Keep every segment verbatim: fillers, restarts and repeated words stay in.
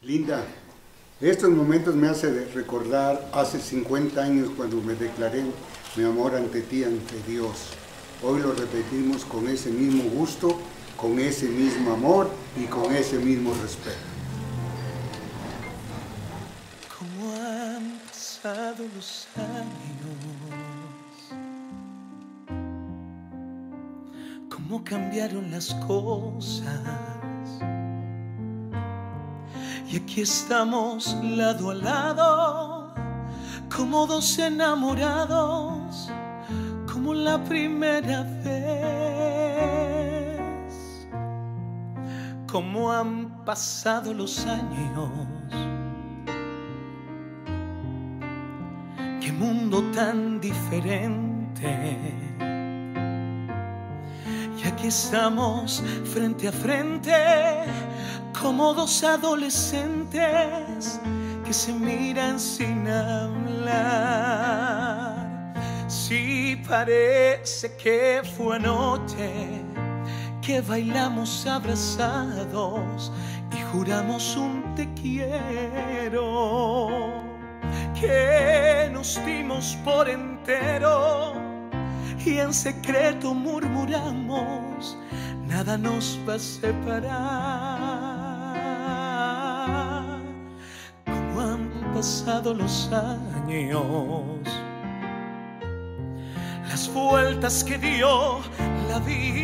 Linda, estos momentos me hacen recordar hace cincuenta años cuando me declaré mi amor ante ti, ante Dios. Hoy lo repetimos con ese mismo gusto, con ese mismo amor y con ese mismo respeto. ¿Cómo han pasado los años? ¿Cómo cambiaron las cosas? Y aquí estamos lado a lado, como dos enamorados, como la primera vez. ¿Cómo han pasado los años? Qué mundo tan diferente. Y aquí estamos frente a frente, como dos adolescentes que se miran sin hablar. Sí, parece que fue anoche que bailamos abrazados y juramos un te quiero, que nos dimos por entero y en secreto murmuramos: nada nos va a separar. ¿Cómo han pasado los años? Las vueltas que dio la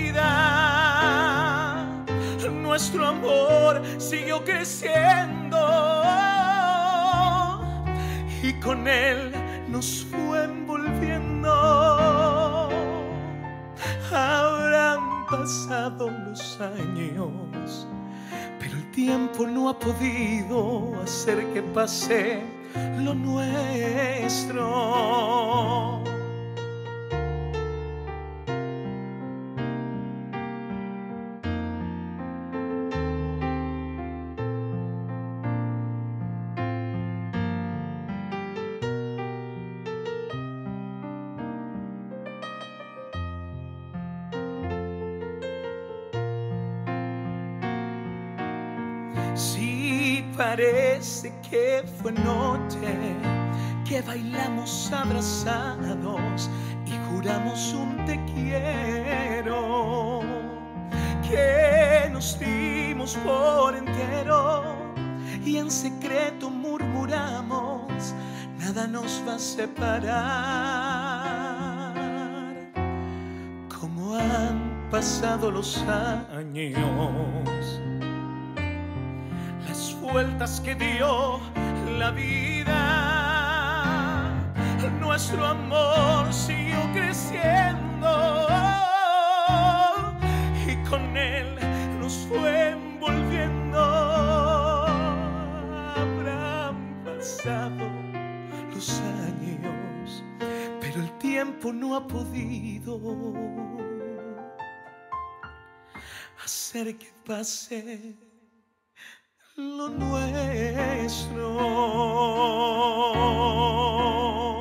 vida, nuestro amor siguió creciendo y con él nos fue envolviendo. Habrán pasado los años, pero el tiempo no ha podido hacer que pase lo nuestro. Sí, parece que fue noche que bailamos abrazados y juramos un te quiero, que nos dimos por entero y en secreto murmuramos: nada nos va a separar. ¿Cómo han pasado los años? Las vueltas que dio la vida, nuestro amor siguió creciendo y con él nos fue envolviendo. Habrán pasado los años, pero el tiempo no ha podido hacer que pase lo nuestro.